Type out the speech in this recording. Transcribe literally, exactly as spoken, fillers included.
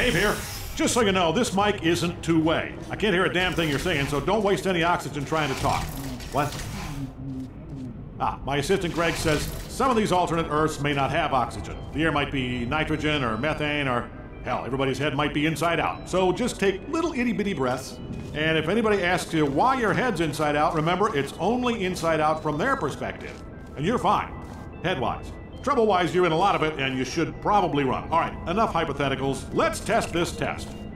Dave here. Just so you know, this mic isn't two-way. I can't hear a damn thing you're saying, so don't waste any oxygen trying to talk. What? Ah, my assistant Greg says some of these alternate Earths may not have oxygen. The air might be nitrogen or methane or, hell, everybody's head might be inside out. So just take little itty-bitty breaths, and if anybody asks you why your head's inside out, remember, it's only inside out from their perspective. And you're fine, head-wise. Trouble-wise, you're in a lot of it, and you should probably run. All right, enough hypotheticals. Let's test this test.